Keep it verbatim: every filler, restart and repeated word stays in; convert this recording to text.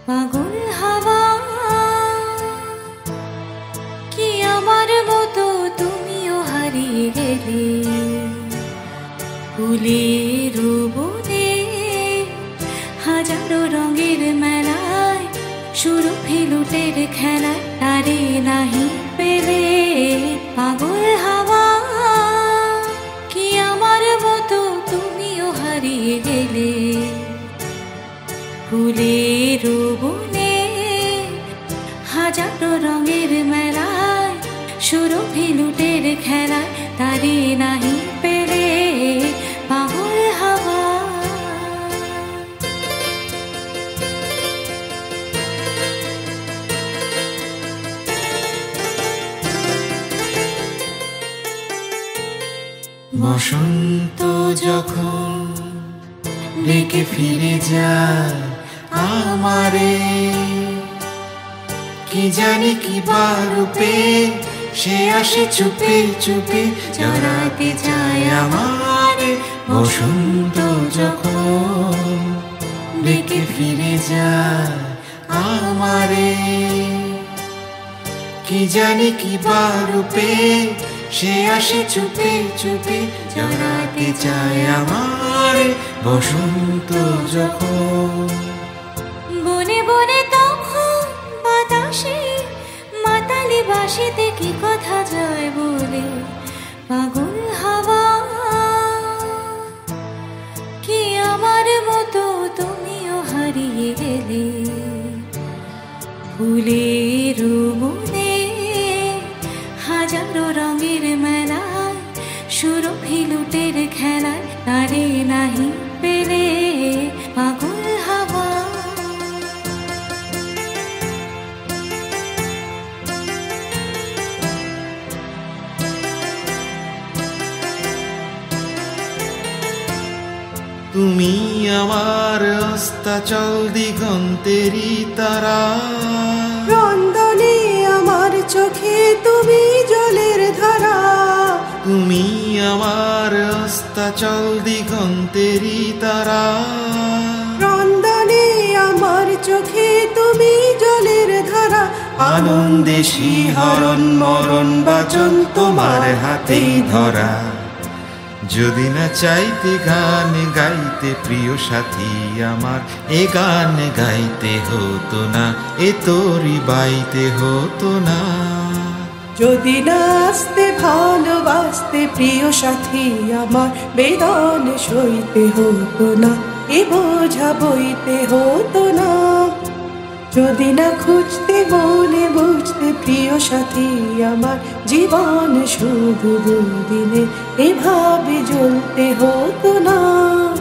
পাগল হাওয়া কি আমার মতো তুমিও হারিয়ে গেলে ফুলের বনে হাজারো রঙের মেলায় সুরভি লুটের খেলায় তারে নাহি পেলে পাগল হাওয়া কি আমার মতো তুমিও হারিয়ে গেলে ফুলের বনে হাজারো রঙের মেলায় সুরভি লুটের খেলায় তারে নাহি পেলে পাগল হাওয়া। বসন্ত যখন ডেকে ফিরে যায় আমারে, কি জানি কি রূপে সে আসে চুপে চুপে জড়াতে চায় আমারে। বসন্ত যখন ডেকে ফিরে যায় আমারে, কি জানি কি রূপে সে আসে চুপে চুপে জড়াতে চায় আমারে। বসন্ত যখন বনে বনে তখন বাতাসে মাতালি বাঁশিতে কি কথা যায় বলে পাগল হাওয়া কি আমার মতো তুমিও হারিয়ে গেলে ফুলের বনে হাজারো রঙের মেলায় সুরভি লুটের খেলায় তারে নাহি পেলে পাগল হাওয়া। তুমি আমার অস্তাচল দিগন্তেরি তারা, রন্দনে আমার চোখে তুমি জলের ধারা। তুমি আমার অস্তাচল দিগন্তেরি তারা, রন্দনে আমার চোখে তুমি জলের ধারা। আনন্দে শিহরণ মরণ বাচন তোমার হাতেই ধরা। যদি না চাইতে গান গাইতে প্রিয় সাথী আমার, এ গান গাইতে হতো না, এ তোরি বাইতে হতো না। যদি না আসতে ভালোবাসতে প্রিয় সাথী আমার, বেদন সইতে হতো না, এ বোঝা বইতে হতো না। যদি না খুঁজতে মনে বুঝতে প্রিয় সাথী আমার, জীবন শুধু দুদিনে এভাবে জ্বলতে হতো না।